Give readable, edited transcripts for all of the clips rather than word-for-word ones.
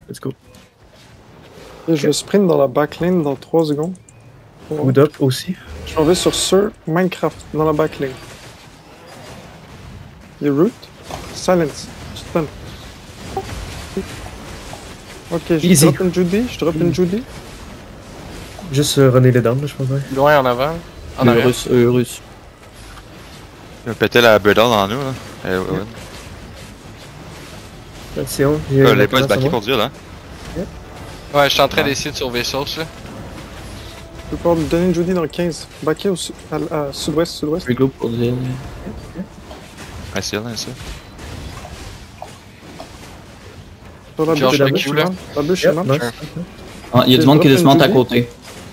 Let's go. Et je sprint dans la backlane dans 3 secondes. Wood up aussi. Je m'en vais sur Sir Minecraft dans la backlane. Il root. Silence. Stun. Ok, je Easy. drop une Judy. Je drop une Judy. Juste runner les downs, là, je pense. Ouais. Loin en avant. En arrière. Russe. Il va péter la Bridle en nous, là. Attention. Les boys backer pour Dieu, là. Ouais, je suis en train d'essayer de sauver Sauce, là. Je peux pouvoir me donner une Judy dans le 15. Backer à sud-ouest, sud-ouest. Free group pour dire. Ouais, c'est là, ça. Sur la George, bûche, le Q, là. la bûche, Yep, là. nice. Ah, il y a du monde qui desmonte à côté.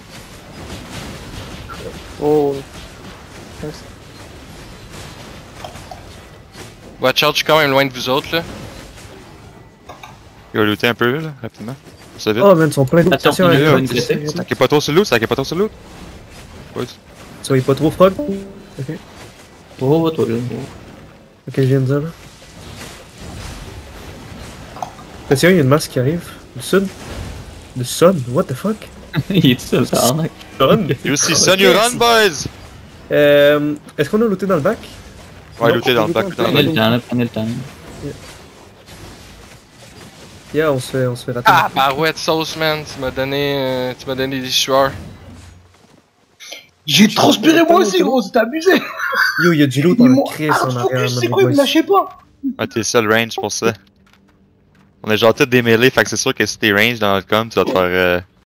Oh. Nice. Watch out, je suis quand même loin de vous autres, là. Il va looter un peu, là, rapidement. Ça vite. Oh man, ils sont pleins de Attention, stations il y a avec une eux. critique. Stackez pas trop sur le loot, stackez pas trop sur le loot. Boys. Soyez pas trop frog. Ok. Oh, toi là. Ok, je viens de dire là. Attention, il y a une masse qui arrive. Du sud. Du sun, what the fuck? Il est tout seul, ça arnaque. Sun? You see sun, you run, boys! Est-ce qu'on a looté dans le bac? Ouais, Non, looter dans le back, looter dans Prenez le le back. temps, là, prenez le temps. Yeah, on se fait rater. Ah, barouette Sauce, man. Tu m'as donné des sueurs. J'ai transpiré moi aussi, gros, c'était abusé. Yo, il y a du loot Ils en m'ont crise en arrière. hardfocus, c'est les quoi, ils me boys. lâchaient pas. Ouais, t'es seul range pour ça. On est genre tous démêlés, fait que c'est sûr que si t'es range dans le com, tu vas te faire